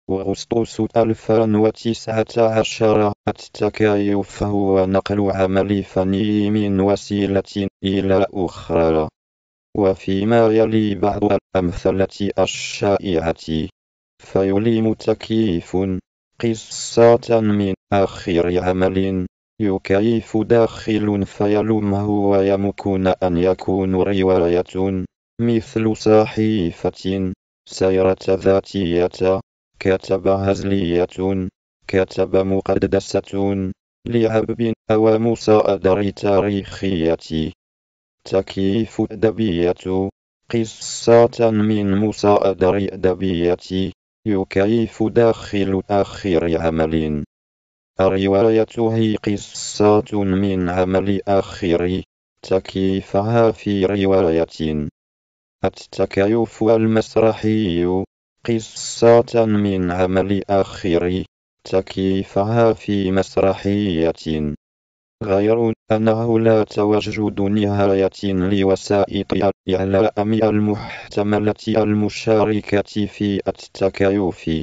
أغسطس 2019. التكيف هو نقل عمل فني من وسيلة إلى أخرى. وفيما يلي بعض الأمثلة الشائعة: فيلم تكييف قصة من آخر عمل، يكيف داخل فيلمه، ويمكن أن يكون رواية مثل صحيفة سيرة ذاتية، كتب هزلية، كتب مقدسة، لعب أو مصادر تاريخية. تكييف أدبية قصة من مصادر أدبية، يكيف داخل آخر عمل. الرواية هي قصة من عمل آخر، تكييفها في رواية. التكيف المسرحي قصة من عمل آخر، تكييفها في مسرحية. غير أنه لا توجد نهاية لوسائط الإعلام المحتملة المشاركة في التكيف.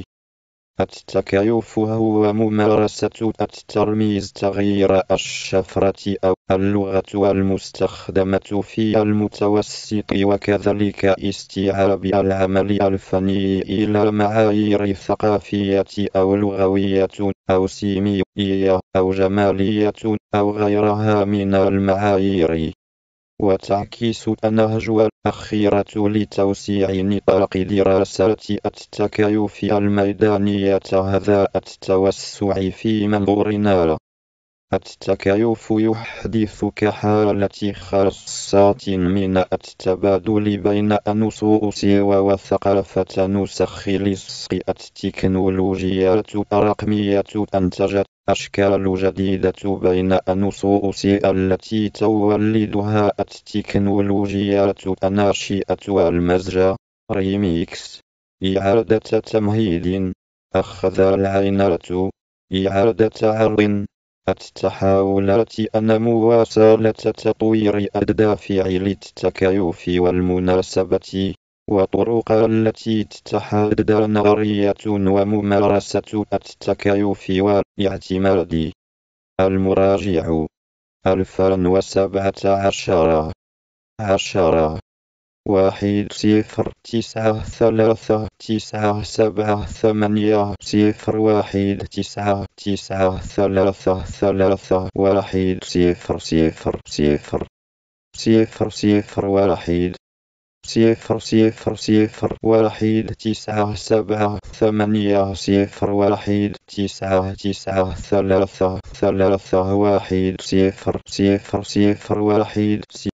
التكيف هو ممارسة الترميز، تغيير الشفرة أو اللغة المستخدمة في المتوسط، وكذلك استيعاب العمل الفني إلى معايير ثقافية أو لغوية أو سيميائية أو جمالية أو غيرها من المعايير. وتعكس النهج الأخيرة لتوسيع نطاق دراسات التكيف الميدانية هذا التوسع في منظورنا. التكيف يحدث كحالة خاصة من التبادل بين النصوص وثقافة نسخ لصق. التكنولوجيات الرقمية أنتجت أشكال جديدة بين النصوص التي تولدها التكنولوجيات الناشئة: المزج، ريميكس، إعادة تمهيد، أخذ العينات، إعادة عرض. التحولات أن مواصلة تطوير الدافع للتكيف والمناسبة، وطرق التي تتحدد نظرية وممارسة التكيف والاعتماد. المراجع: 2017. 10.